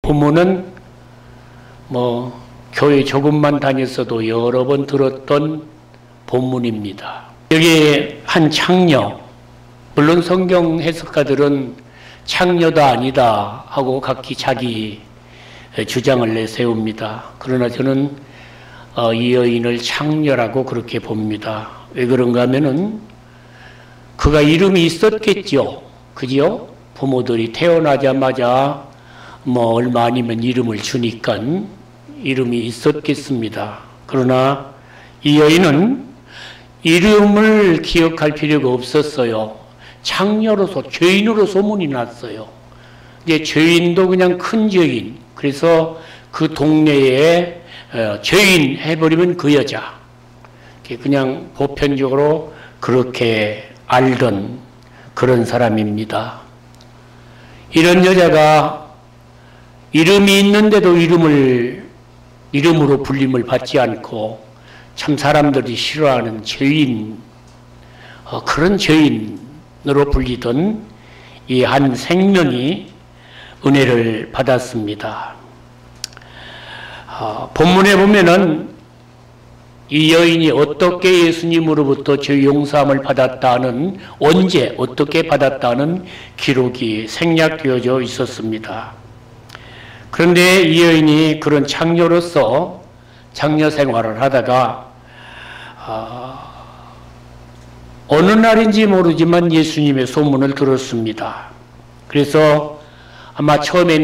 본문은 교회 조금만 다녔어도 여러 번 들었던 본문입니다. 여기에 한 창녀, 물론 성경 해석가들은 창녀도 아니다 하고 각기 자기 주장을 내세웁니다. 그러나 저는 이 여인을 창녀라고 그렇게 봅니다. 왜 그런가 하면은 그가 이름이 있었겠죠. 그죠? 부모들이 태어나자마자 얼마 아니면 이름을 주니까 이름이 있었겠습니다. 그러나 이 여인은 이름을 기억할 필요가 없었어요. 창녀로서, 죄인으로 소문이 났어요. 이제 죄인도 그냥 큰 죄인. 그래서 그 동네에 죄인 해버리면 그 여자. 그냥 보편적으로 그렇게 알던 그런 사람입니다. 이런 여자가 이름이 있는데도 이름으로 불림을 받지 않고 참 사람들이 싫어하는 죄인, 그런 죄인으로 불리던 이 한 생명이 은혜를 받았습니다. 본문에 보면은 이 여인이 어떻게 예수님으로부터 죄 용서함을 받았다는, 언제 어떻게 받았다는 기록이 생략되어져 있었습니다. 그런데 이 여인이 그런 창녀로서 장녀 생활을 하다가 어느 날인지 모르지만 예수님의 소문을 들었습니다. 그래서 아마 처음엔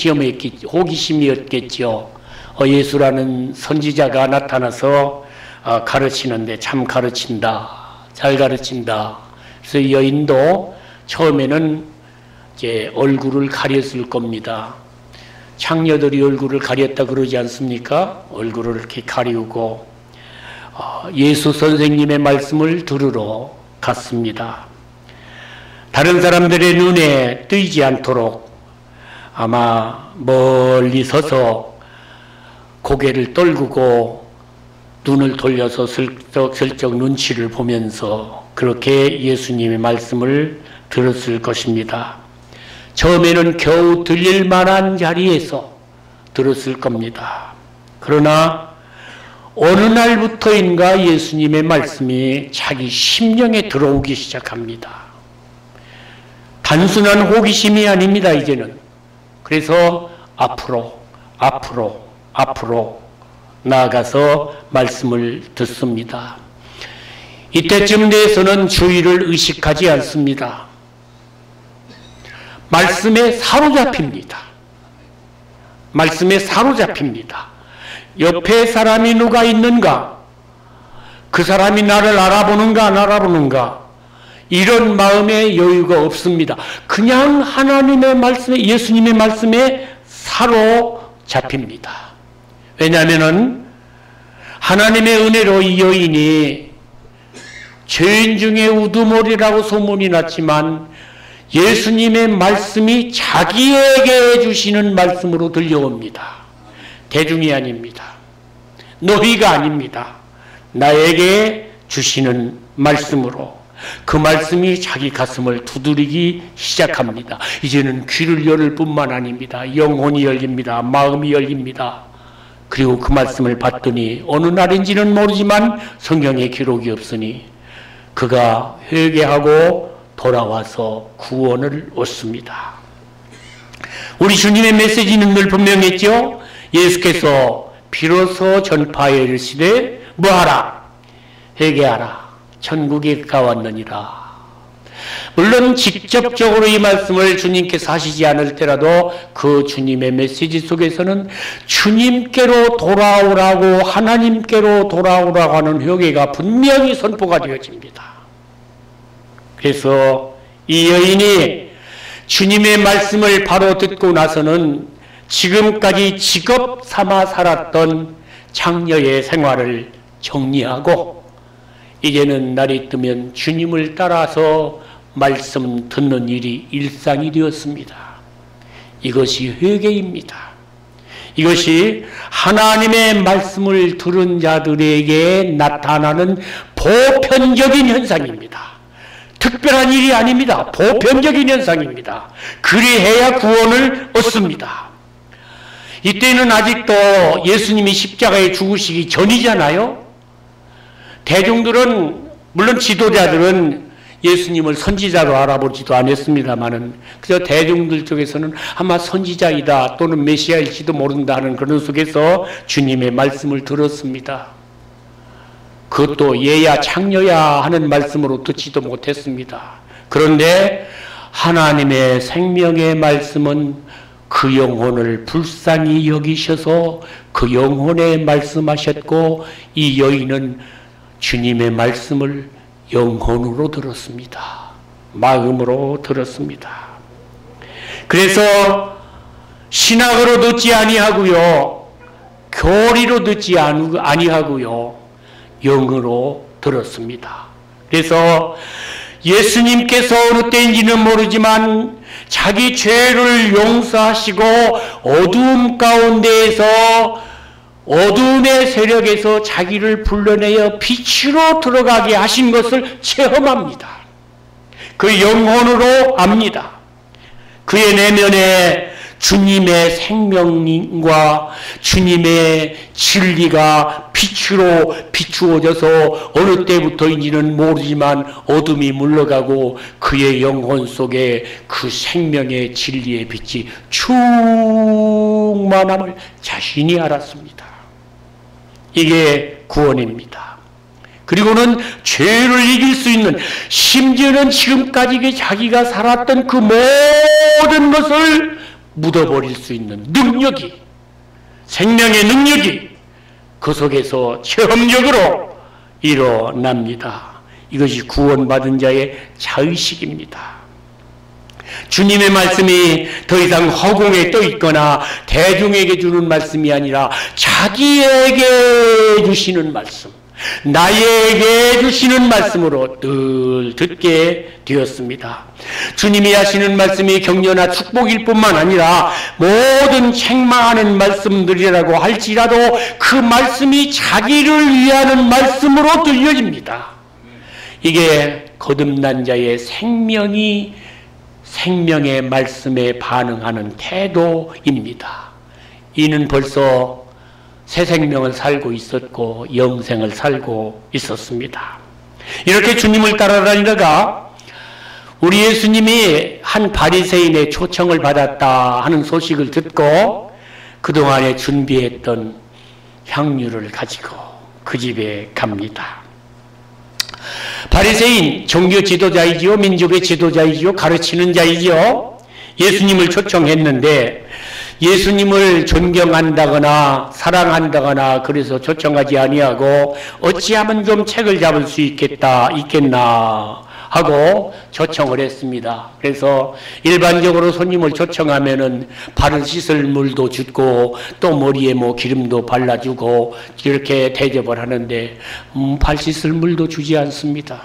호기심이었겠죠. 예수라는 선지자가 나타나서 가르치는데 참 가르친다, 잘 가르친다. 그래서 이 여인도 처음에는 이제 얼굴을 가렸을 겁니다. 창녀들이 얼굴을 가렸다 그러지 않습니까? 얼굴을 이렇게 가리우고 예수 선생님의 말씀을 들으러 갔습니다. 다른 사람들의 눈에 띄지 않도록 아마 멀리 서서 고개를 떨구고 눈을 돌려서 슬쩍 눈치를 보면서 그렇게 예수님의 말씀을 들었을 것입니다. 처음에는 겨우 들릴 만한 자리에서 들었을 겁니다. 그러나 어느 날부터인가 예수님의 말씀이 자기 심령에 들어오기 시작합니다. 단순한 호기심이 아닙니다, 이제는. 그래서 앞으로 나아가서 말씀을 듣습니다. 이때쯤 돼서는 주위를 의식하지 않습니다. 말씀에 사로잡힙니다. 말씀에 사로잡힙니다. 옆에 사람이 누가 있는가? 그 사람이 나를 알아보는가 안 알아보는가? 이런 마음의 여유가 없습니다. 그냥 하나님의 말씀에, 예수님의 말씀에 사로잡힙니다. 왜냐하면 하나님의 은혜로 이 여인이 죄인 중에 우두머리라고 소문이 났지만 예수님의 말씀이 자기에게 해주시는 말씀으로 들려옵니다. 대중이 아닙니다. 너희가 아닙니다. 나에게 주시는 말씀으로 그 말씀이 자기 가슴을 두드리기 시작합니다. 이제는 귀를 열을 뿐만 아닙니다. 영혼이 열립니다. 마음이 열립니다. 그리고 그 말씀을 받더니 어느 날인지는 모르지만 성경에 기록이 없으니 그가 회개하고 돌아와서 구원을 얻습니다. 우리 주님의 메시지는 늘 분명했죠. 예수께서 비로소 전파에 이르시되 뭐하라? 회개하라. 천국이 가왔느니라. 물론 직접적으로 이 말씀을 주님께서 하시지 않을 때라도 그 주님의 메시지 속에서는 주님께로 돌아오라고, 하나님께로 돌아오라고 하는 회개가 분명히 선포가 되어집니다. 그래서 이 여인이 주님의 말씀을 바로 듣고 나서는 지금까지 직업 삼아 살았던 장녀의 생활을 정리하고 이제는 날이 뜨면 주님을 따라서 말씀 듣는 일이 일상이 되었습니다. 이것이 회개입니다. 이것이 하나님의 말씀을 들은 자들에게 나타나는 보편적인 현상입니다. 특별한 일이 아닙니다. 보편적인 현상입니다. 그리해야 구원을 얻습니다. 이때는 아직도 예수님이 십자가에 죽으시기 전이잖아요. 대중들은, 물론 지도자들은 예수님을 선지자로 알아보지도 않았습니다만은 그저 대중들 쪽에서는 아마 선지자이다 또는 메시아일지도 모른다 하는 그런 속에서 주님의 말씀을 들었습니다. 그것도 얘야 창녀야 하는 말씀으로 듣지도 못했습니다. 그런데 하나님의 생명의 말씀은 그 영혼을 불쌍히 여기셔서 그 영혼에 말씀하셨고, 이 여인은 주님의 말씀을 영혼으로 들었습니다. 마음으로 들었습니다. 그래서 신학으로 듣지 아니하고요, 교리로 듣지 아니하고요, 영으로 들었습니다. 그래서 예수님께서 어느 때인지는 모르지만 자기 죄를 용서하시고 어두움 가운데에서, 어두움의 세력에서 자기를 불러내어 빛으로 들어가게 하신 것을 체험합니다. 그 영혼으로 압니다. 그의 내면에 주님의 생명과 주님의 진리가 빛으로 비추어져서 어느 때부터인지는 모르지만 어둠이 물러가고 그의 영혼 속에 그 생명의 진리의 빛이 충만함을 자신이 알았습니다. 이게 구원입니다. 그리고는 죄를 이길 수 있는, 심지어는 지금까지 자기가 살았던 그 모든 것을 묻어버릴 수 있는 능력이, 생명의 능력이 그 속에서 체험적으로 일어납니다. 이것이 구원받은 자의 자의식입니다. 주님의 말씀이 더 이상 허공에 떠 있거나 대중에게 주는 말씀이 아니라 자기에게 주시는 말씀, 나에게 주시는 말씀으로 늘 듣게 되었습니다. 주님이 하시는 말씀이 격려나 축복일 뿐만 아니라 모든 책망하는 말씀들이라고 할지라도 그 말씀이 자기를 위하는 말씀으로 들려집니다. 이게 거듭난 자의 생명의 말씀에 반응하는 태도입니다. 이는 벌써 새 생명을 살고 있었고 영생을 살고 있었습니다. 이렇게 주님을 따라다니다가 우리 예수님이 한 바리새인의 초청을 받았다 하는 소식을 듣고 그동안에 준비했던 향유를 가지고 그 집에 갑니다. 바리새인, 종교 지도자이지요, 민족의 지도자이지요, 가르치는 자이지요. 예수님을 초청했는데 예수님을 존경한다거나 사랑한다거나 그래서 초청하지 아니하고 어찌하면 좀 책을 잡을 수 있겠나 하고 초청을 했습니다. 그래서 일반적으로 손님을 초청하면은 발을 씻을 물도 주고 또 머리에 뭐 기름도 발라주고 이렇게 대접을 하는데 발 씻을 물도 주지 않습니다.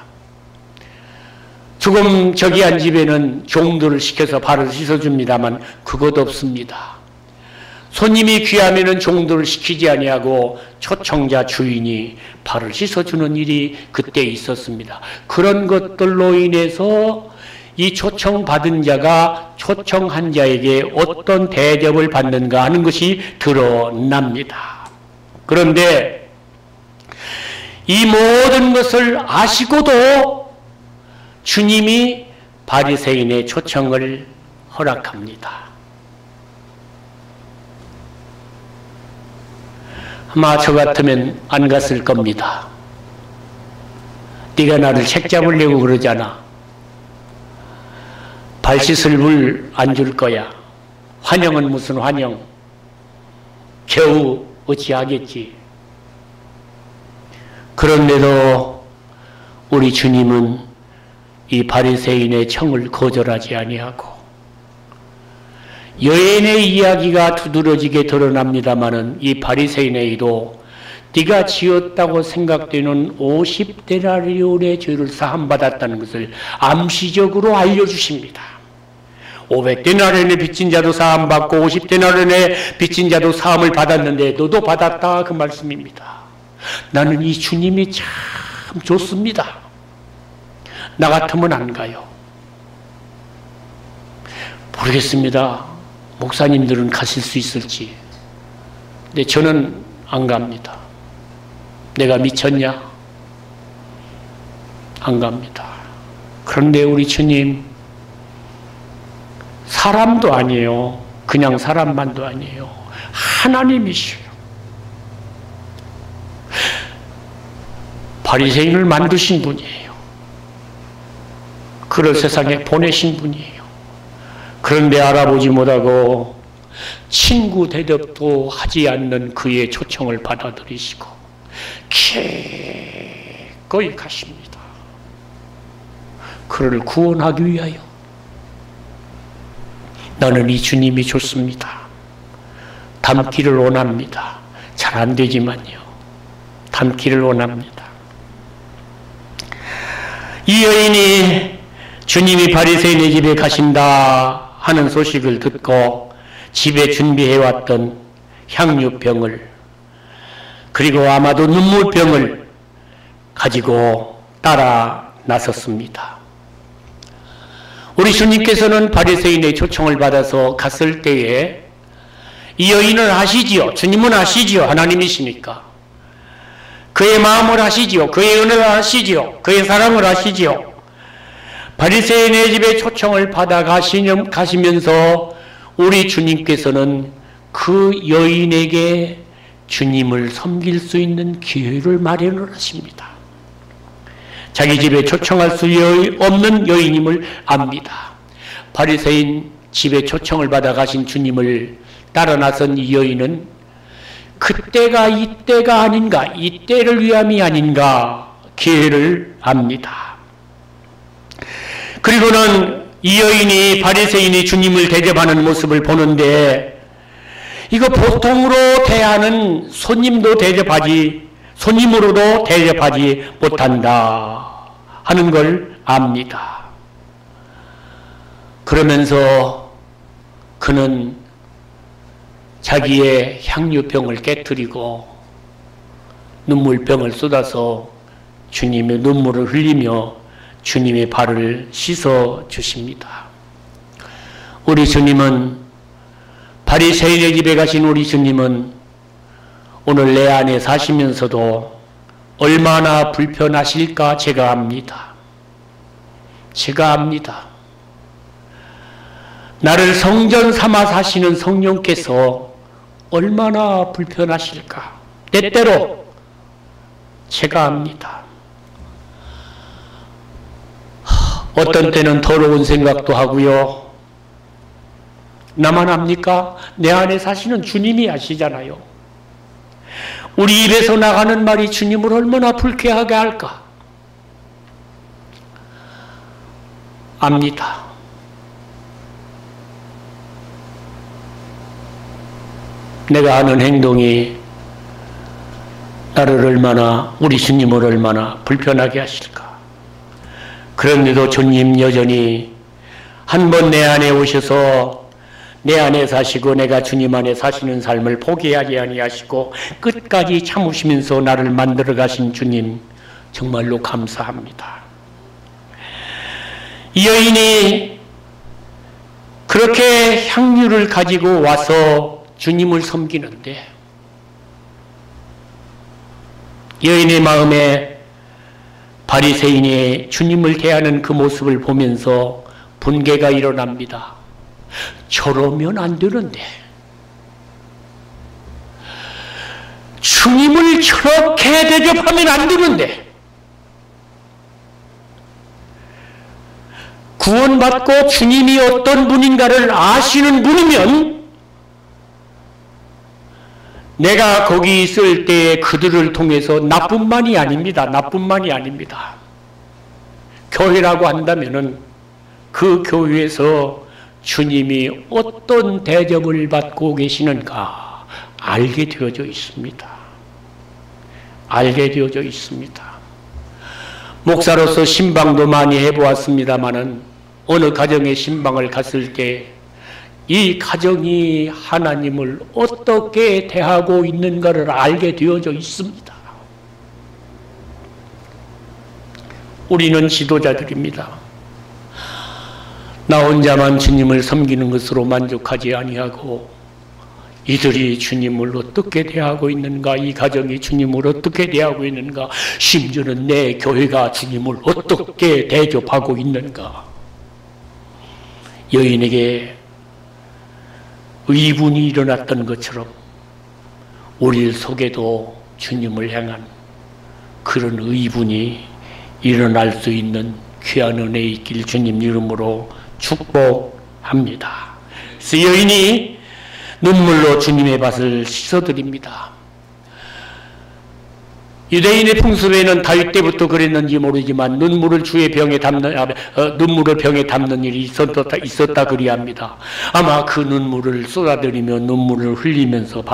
조금 저기 한 집에는 종들을 시켜서 발을 씻어줍니다만 그것 없습니다. 손님이 귀하면은 종들을 시키지 아니하고 초청자 주인이 발을 씻어주는 일이 그때 있었습니다. 그런 것들로 인해서 이 초청받은 자가 초청한 자에게 어떤 대접을 받는가 하는 것이 드러납니다. 그런데 이 모든 것을 아시고도 주님이 바리새인의 초청을 허락합니다. 아마 저 같으면 안 갔을 겁니다. 네가 나를 책 잡으려고 그러잖아. 발 씻을 물 안 줄 거야. 환영은 무슨 환영. 겨우 어찌하겠지. 그런데도 우리 주님은 이 바리새인의 청을 거절하지 아니하고 여인의 이야기가 두드러지게 드러납니다마는 이 바리새인에게도 네가 지었다고 생각되는 50데나리온의 죄를 사함받았다는 것을 암시적으로 알려주십니다. 500데나리온의 빚진 자도 사함받고 50데나리온의 빚진 자도 사함을 받았는데 너도 받았다 그 말씀입니다. 나는 이 주님이 참 좋습니다. 나 같으면 안 가요. 모르겠습니다. 목사님들은 가실 수 있을지. 근데 저는 안 갑니다. 내가 미쳤냐? 안 갑니다. 그런데 우리 주님 사람도 아니에요. 그냥 사람만도 아니에요. 하나님이시요. 바리새인을 만드신 분이에요. 그를 세상에 보내신 분이에요. 그런데 알아보지 못하고 친구 대접도 하지 않는 그의 초청을 받아들이시고 기꺼이 가십니다. 그를 구원하기 위하여. 나는 이 주님이 좋습니다. 닮기를 원합니다. 잘 안 되지만요. 닮기를 원합니다. 이 여인이 주님이 바리새인의 집에 가신다 하는 소식을 듣고 집에 준비해왔던 향유병을 그리고 아마도 눈물병을 가지고 따라 나섰습니다. 우리 주님께서는 바리새인의 초청을 받아서 갔을 때에 이 여인을 아시지요. 주님은 아시지요. 하나님이시니까. 그의 마음을 아시지요. 그의 은혜를 아시지요. 그의 사랑을 아시지요. 바리새인의 집에 초청을 받아 가시면서 우리 주님께서는 그 여인에게 주님을 섬길 수 있는 기회를 마련을 하십니다. 자기 집에 초청할 수 없는 여인임을 압니다. 바리새인 집에 초청을 받아 가신 주님을 따라 나선 이 여인은 그때가 이때가 아닌가, 이때를 위함이 아닌가 기회를 압니다. 그리고는 이 여인이 바리새인이 주님을 대접하는 모습을 보는데 이거 보통으로 대하는 손님으로도 대접하지 못한다 하는 걸 압니다. 그러면서 그는 자기의 향유병을 깨뜨리고 눈물병을 쏟아서 주님의 눈물을 흘리며 주님의 발을 씻어 주십니다. 우리 주님은 바리새인의 집에 가신 우리 주님은 오늘 내 안에 사시면서도 얼마나 불편하실까 제가 압니다. 제가 압니다. 나를 성전 삼아 사시는 성령께서 얼마나 불편하실까 때때로 제가 압니다. 어떤 때는 더러운 생각도 하고요. 나만 압니까? 내 안에 사시는 주님이 아시잖아요. 우리 입에서 나가는 말이 주님을 얼마나 불쾌하게 할까? 압니다. 내가 하는 행동이 나를 얼마나, 우리 주님을 얼마나 불편하게 하실까? 그런데도 주님 여전히 한 번 내 안에 오셔서 내 안에 사시고 내가 주님 안에 사시는 삶을 포기하지 아니하시고 끝까지 참으시면서 나를 만들어 가신 주님 정말로 감사합니다. 이 여인이 그렇게 향유를 가지고 와서 주님을 섬기는데 여인의 마음에 바리새인이 주님을 대하는 그 모습을 보면서 분개가 일어납니다. 저러면 안 되는데 주님을 저렇게 대접하면 안 되는데 구원받고 주님이 어떤 분인가를 아시는 분이면 내가 거기 있을 때 그들을 통해서 나뿐만이 아닙니다. 나뿐만이 아닙니다. 교회라고 한다면은 그 교회에서 주님이 어떤 대접을 받고 계시는가 알게 되어져 있습니다. 알게 되어져 있습니다. 목사로서 신방도 많이 해보았습니다마는 어느 가정에 신방을 갔을 때 이 가정이 하나님을 어떻게 대하고 있는가를 알게 되어져 있습니다. 우리는 지도자들입니다. 나 혼자만 주님을 섬기는 것으로 만족하지 아니하고 이들이 주님을 어떻게 대하고 있는가? 이 가정이 주님을 어떻게 대하고 있는가? 심지어는 내 교회가 주님을 어떻게 대접하고 있는가? 여인에게 의분이 일어났던 것처럼 우리 속에도 주님을 향한 그런 의분이 일어날 수 있는 귀한 은혜 있길 주님 이름으로 축복합니다. 그래서 여인이 눈물로 주님의 밭을 씻어드립니다. 유대인의 풍습에는 다윗 때부터 그랬는지 모르지만 눈물을 병에 담는 일이 있었다 그리합니다. 아마 그 눈물을 쏟아들이며 눈물을 흘리면서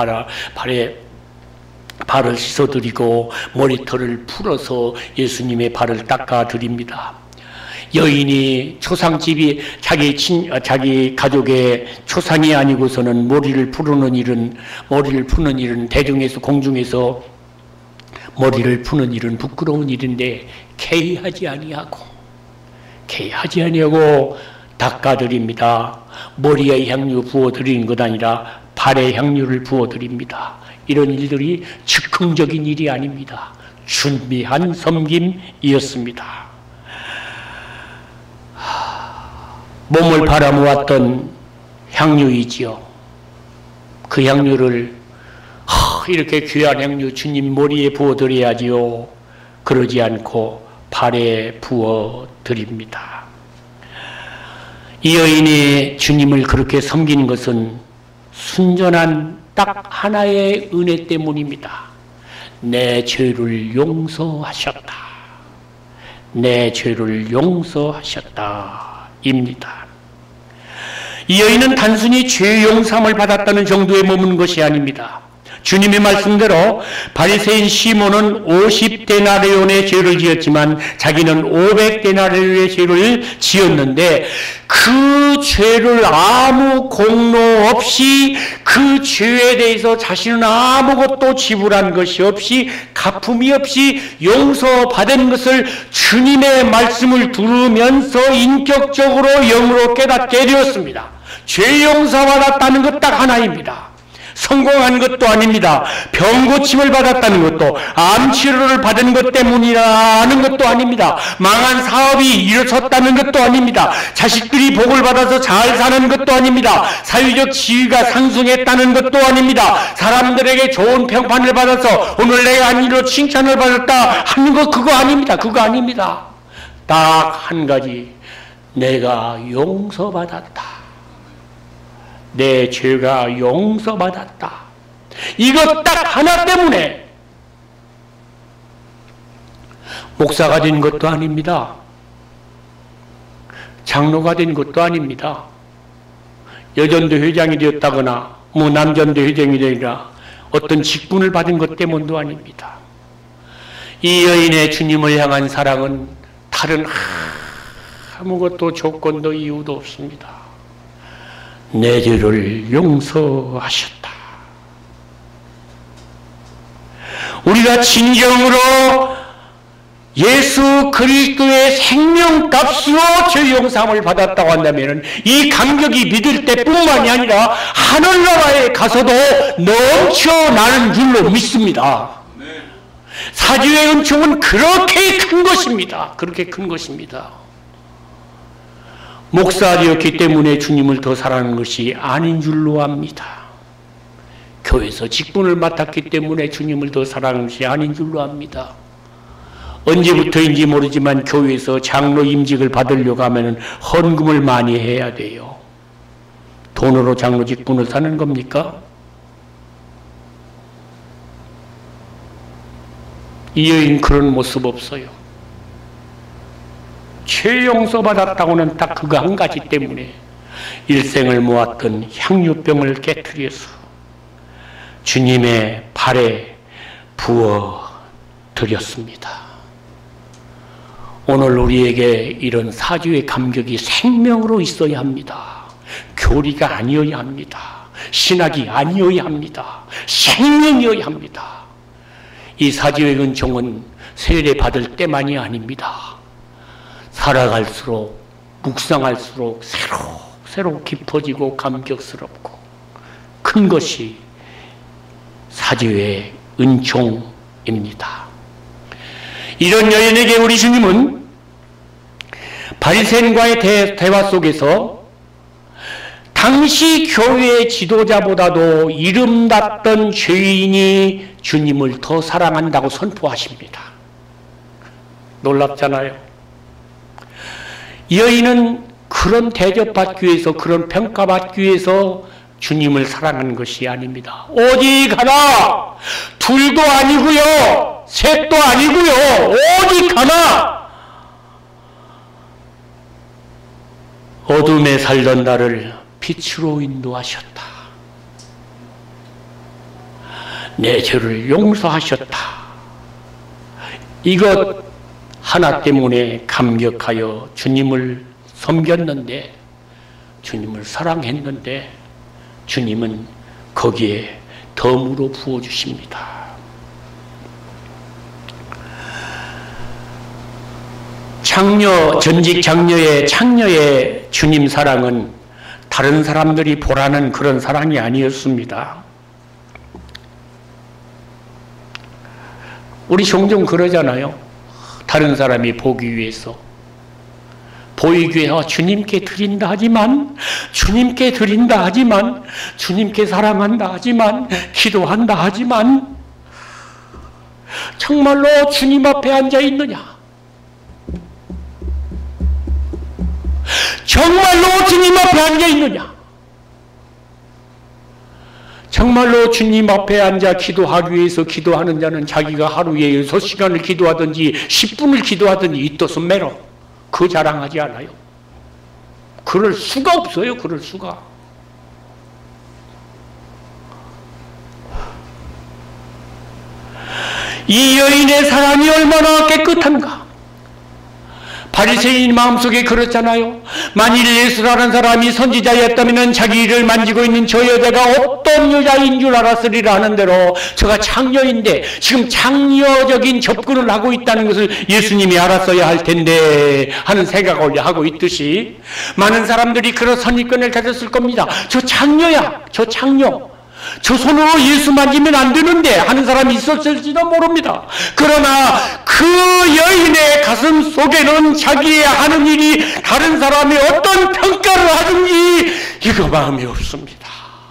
발을 씻어드리고 머리털을 풀어서 예수님의 발을 닦아드립니다. 여인이 초상집이 자기 가족의 초상이 아니고서는 머리를 푸는 일은 대중에서 공중에서 머리를 푸는 일은 부끄러운 일인데 개의하지 아니하고 닦아드립니다. 머리에 향유 부어드리는 것 아니라 발에 향유를 부어드립니다. 이런 일들이 즉흥적인 일이 아닙니다. 준비한 섬김이었습니다. 몸을 바라모았던 향유이지요. 그 향유를 이렇게 귀한 향유 주님 머리에 부어드려야지요. 그러지 않고 발에 부어드립니다. 이 여인이 주님을 그렇게 섬긴 것은 순전한 딱 하나의 은혜 때문입니다. 내 죄를 용서하셨다. 내 죄를 용서하셨다. 입니다. 이 여인은 단순히 죄 용서함을 받았다는 정도에 머문 것이 아닙니다. 주님의 말씀대로 바리새인 시몬은 50데나리온의 죄를 지었지만 자기는 500데나리온의 죄를 지었는데 그 죄를 아무 공로 없이 그 죄에 대해서 자신은 아무것도 지불한 것이 없이 갚음이 없이 용서받은 것을 주님의 말씀을 들으면서 인격적으로 영으로 깨닫게 되었습니다. 죄 용서받았다는 것 딱 하나입니다. 성공한 것도 아닙니다. 병 고침을 받았다는 것도, 암 치료를 받은 것 때문이라는 것도 아닙니다. 망한 사업이 이루어졌다는 것도 아닙니다. 자식들이 복을 받아서 잘 사는 것도 아닙니다. 사회적 지위가 상승했다는 것도 아닙니다. 사람들에게 좋은 평판을 받아서 오늘 내가 한 일로 칭찬을 받았다 하는 것 그거 아닙니다. 그거 아닙니다. 딱 한 가지, 내가 용서받았다. 내 죄가 용서받았다. 이것 딱 하나 때문에 목사가 된 것도 아닙니다. 장로가 된 것도 아닙니다. 여전도 회장이 되었다거나 남전도 회장이 되거나 어떤 직분을 받은 것 때문도 아닙니다. 이 여인의 주님을 향한 사랑은 다른 아무것도 조건도 이유도 없습니다. 내 죄를 용서하셨다. 우리가 진정으로 예수 그리스도의 생명값으로 죄 용서함을 받았다고 한다면 이 감격이 믿을 때뿐만이 아니라 하늘나라에 가서도 넘쳐나는 줄로 믿습니다. 사주의 은총은 그렇게 큰 것입니다. 그렇게 큰 것입니다. 목사되었기 때문에 주님을 더 사랑하는 것이 아닌 줄로 압니다. 교회에서 직분을 맡았기 때문에 주님을 더 사랑하는 것이 아닌 줄로 압니다. 언제부터인지 모르지만 교회에서 장로 임직을 받으려고 하면 헌금을 많이 해야 돼요. 돈으로 장로 직분을 사는 겁니까? 이 여인 그런 모습 없어요. 죄 용서받았다고는 딱 그거 한 가지 때문에 일생을 모았던 향유병을 깨트려서 주님의 발에 부어 드렸습니다. 오늘 우리에게 이런 사주의 감격이 생명으로 있어야 합니다. 교리가 아니어야 합니다. 신학이 아니어야 합니다. 생명이어야 합니다. 이 사주의 은총은 세례 받을 때만이 아닙니다. 살아갈수록 묵상할수록 새로 깊어지고 감격스럽고 큰 것이 사죄의 은총입니다. 이런 여인에게 우리 주님은 바리새인과의 대화 속에서 당시 교회의 지도자보다도 이름났던 죄인이 주님을 더 사랑한다고 선포하십니다. 놀랍잖아요. 여인은 그런 대접받기 위해서, 그런 평가받기 위해서 주님을 사랑하는 것이 아닙니다. 오직 하나, 둘도 아니고요, 셋도 아니고요, 오직 하나. 어둠에 살던 나를 빛으로 인도하셨다. 내 죄를 용서하셨다. 이것 하나 때문에 감격하여 주님을 섬겼는데, 주님을 사랑했는데, 주님은 거기에 덤으로 부어주십니다. 전직 창녀의 주님 사랑은 다른 사람들이 보라는 그런 사랑이 아니었습니다. 우리 종종 그러잖아요. 다른 사람이 보기 위해서, 보이기 위해서 주님께 드린다 하지만, 주님께 드린다 하지만, 주님께 사랑한다 하지만, 기도한다 하지만, 정말로 주님 앞에 앉아 있느냐? 정말로 주님 앞에 앉아 있느냐? 정말로 주님 앞에 앉아 기도하기 위해서 기도하는 자는 자기가 하루에 6시간을 기도하든지 10분을 기도하든지 이 뜻은 매로 그 자랑하지 않아요. 그럴 수가 없어요. 그럴 수가. 이 여인의 사랑이 얼마나 깨끗한가. 바리새인 마음속에 그렇잖아요. 만일 예수라는 사람이 선지자였다면 자기를 만지고 있는 저 여자가 어떤 여자인 줄 알았으리라 하는 대로 저가 창녀인데 지금 창녀적인 접근을 하고 있다는 것을 예수님이 알았어야 할 텐데 하는 생각을 하고 있듯이 많은 사람들이 그런 선입견을 가졌을 겁니다. 저 창녀야, 저 창녀. 저 손으로 예수 만지면 안 되는데 하는 사람이 있었을지도 모릅니다. 그러나 그 여인의 가슴 속에는 자기의 하는 일이 다른 사람이 어떤 평가를 하든지 이거 마음이 없습니다.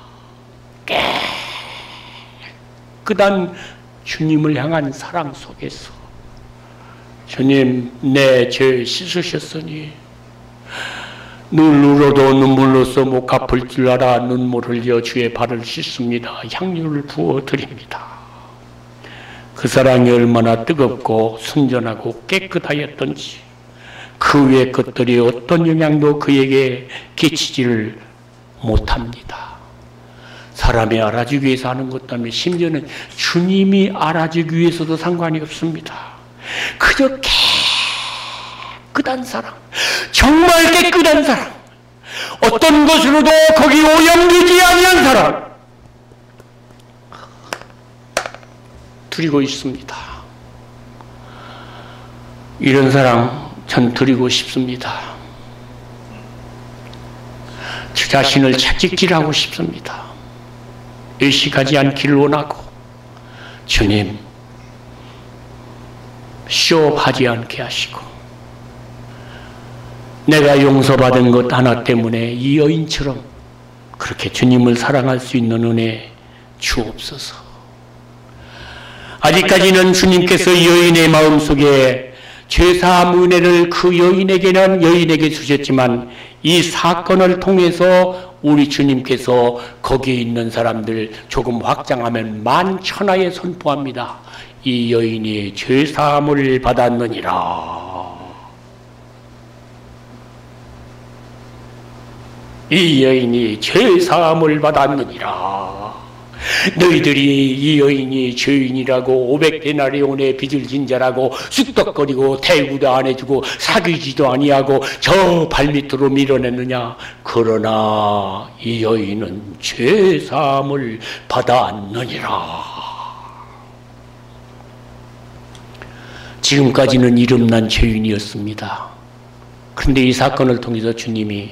깨끗한 주님을 향한 사랑 속에서 주님 내 죄 씻으셨으니 눈으로도 눈물로써 못 갚을 줄 알아 눈물을 흘려 주의 발을 씻습니다. 향유를 부어드립니다. 그 사랑이 얼마나 뜨겁고 순전하고 깨끗하였던지 그 외의 것들이 어떤 영향도 그에게 끼치지를 못합니다. 사람이 알아주기 위해서 하는 것도 아니고 심지어는 주님이 알아주기 위해서도 상관이 없습니다. 그저 깨끗한 사랑, 정말 깨끗한 사랑, 어떤 것으로도 거기 오염되지 아니한 사랑 드리고 있습니다. 이런 사랑 전 드리고 싶습니다. 저 자신을 채찍질하고 싶습니다. 의식하지 않기를 원하고 주님 쇼업하지 않게 하시고 내가 용서받은 것 하나 때문에 이 여인처럼 그렇게 주님을 사랑할 수 있는 은혜 주옵소서. 아직까지는 주님께서 이 여인의 마음속에 죄사함 은혜를 그 여인에게 주셨지만 이 사건을 통해서 우리 주님께서 거기에 있는 사람들 조금 확장하면 만천하에 선포합니다. 이 여인이 죄사함을 받았느니라. 이 여인이 죄사함을 받았느니라. 너희들이 이 여인이 죄인이라고 500데나리온의 빚을 진 자라고 쑥덕거리고 대우도 안 해주고 사귀지도 아니하고 저 발밑으로 밀어냈느냐. 그러나 이 여인은 죄사함을 받았느니라. 지금까지는 이름난 죄인이었습니다. 그런데 이 사건을 통해서 주님이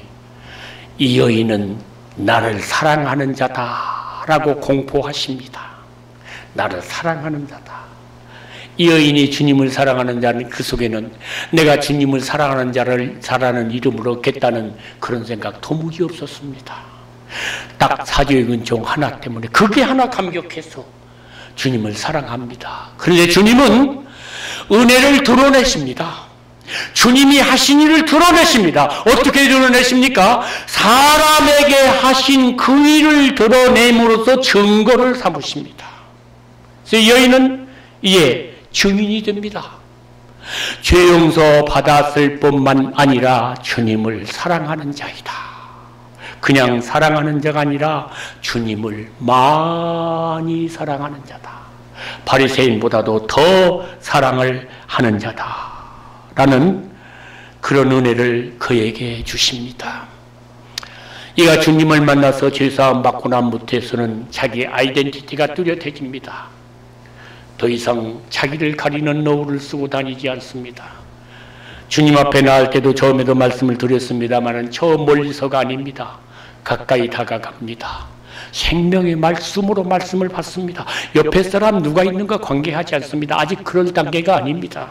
이 여인은 나를 사랑하는 자다라고 공포하십니다. 나를 사랑하는 자다. 이 여인이 주님을 사랑하는 자는 그 속에는 내가 주님을 사랑하는 자라는 이름으로 얻겠다는 그런 생각 도무지 없었습니다. 딱 사도의 은총 하나 때문에 그게 하나 감격해서 주님을 사랑합니다. 그런데 주님은 은혜를 드러내십니다. 주님이 하신 일을 드러내십니다. 어떻게 드러내십니까? 사람에게 하신 그 일을 드러냄으로써 증거를 삼으십니다. 그래서 여인은 이에 증인이 됩니다. 죄 용서 받았을 뿐만 아니라 주님을 사랑하는 자이다. 그냥 사랑하는 자가 아니라 주님을 많이 사랑하는 자다. 바리새인보다도 더 사랑을 하는 자다. 라는 그런 은혜를 그에게 주십니다. 이가 주님을 만나서 죄사함 받고 난부터서는 자기의 아이덴티티가 뚜렷해집니다. 더 이상 자기를 가리는 노후를 쓰고 다니지 않습니다. 주님 앞에 나갈 때도 처음에도 말씀을 드렸습니다만 저 멀리서가 아닙니다. 가까이 다가갑니다. 생명의 말씀으로 말씀을 받습니다. 옆에 사람 누가 있는가 관계하지 않습니다. 아직 그럴 단계가 아닙니다.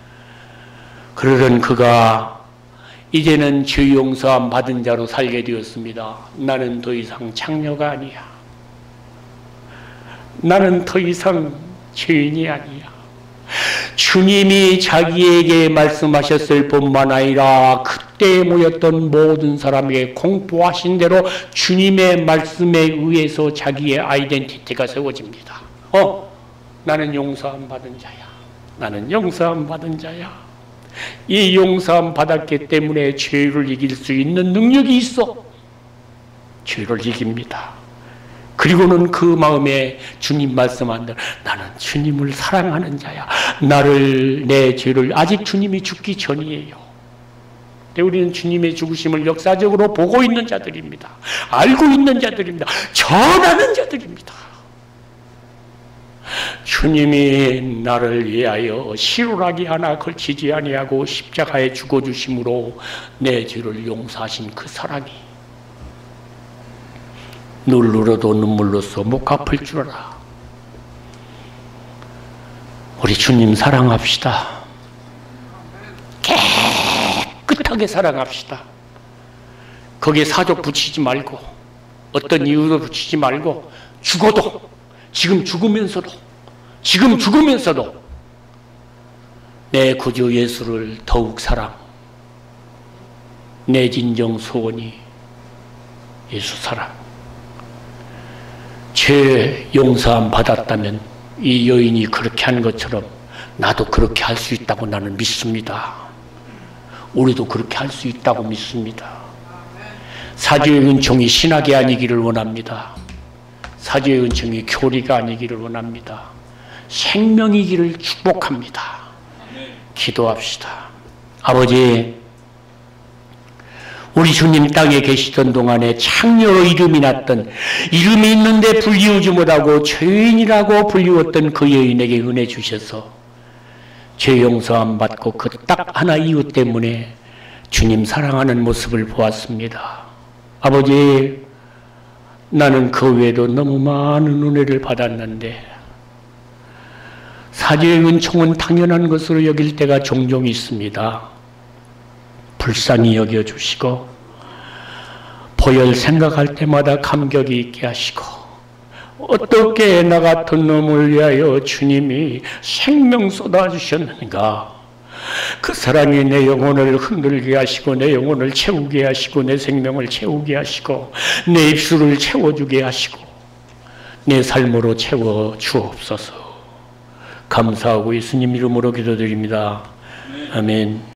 그러던 그가 이제는 죄 용서함 받은 자로 살게 되었습니다. 나는 더 이상 창녀가 아니야. 나는 더 이상 죄인이 아니야. 주님이 자기에게 말씀하셨을 뿐만 아니라 그때 모였던 모든 사람에게 공포하신 대로 주님의 말씀에 의해서 자기의 아이덴티티가 세워집니다. 나는 용서함 받은 자야. 나는 용서함 받은 자야. 이 용서함 받았기 때문에 죄를 이길 수 있는 능력이 있어. 죄를 이깁니다. 그리고는 그 마음에 주님 말씀한 대로 나는 주님을 사랑하는 자야. 내 죄를 아직 주님이 죽기 전이에요. 근데 우리는 주님의 죽으심을 역사적으로 보고 있는 자들입니다. 알고 있는 자들입니다. 전하는 자들입니다. 주님이 나를 위하여 시루라기 하나 걸치지 아니하고 십자가에 죽어주심으로 내 죄를 용서하신 그 사랑이 눈으로도 눈물로써 못 갚을 줄 알아. 우리 주님 사랑합시다. 깨끗하게 사랑합시다. 거기에 사족 붙이지 말고 어떤 이유도 붙이지 말고 죽어도 지금 죽으면서도 내 구주 예수를 더욱 사랑. 내 진정 소원이 예수 사랑. 죄 용서함 받았다면 이 여인이 그렇게 한 것처럼 나도 그렇게 할 수 있다고 나는 믿습니다. 우리도 그렇게 할 수 있다고 믿습니다. 사죄의 은총이 신학이 아니기를 원합니다. 사죄의 은총이 교리가 아니기를 원합니다. 생명이기를 축복합니다. 기도합시다. 아버지, 우리 주님 땅에 계시던 동안에 창녀로 이름이 났던, 이름이 있는데 불리우지 못하고 죄인이라고 불리웠던 그 여인에게 은혜 주셔서 죄 용서함 받고 그 딱 하나 이유 때문에 주님 사랑하는 모습을 보았습니다. 아버지, 나는 그 외에도 너무 많은 은혜를 받았는데 사죄의 은총은 당연한 것으로 여길 때가 종종 있습니다. 불쌍히 여겨주시고 보혈 생각할 때마다 감격이 있게 하시고 어떻게 나 같은 놈을 위하여 주님이 생명 쏟아주셨는가. 그 사랑이 내 영혼을 흔들게 하시고 내 영혼을 채우게 하시고 내 생명을 채우게 하시고 내 입술을 채워주게 하시고 내 삶으로 채워 주옵소서. 감사하고 예수님 이름으로 기도드립니다. 아멘.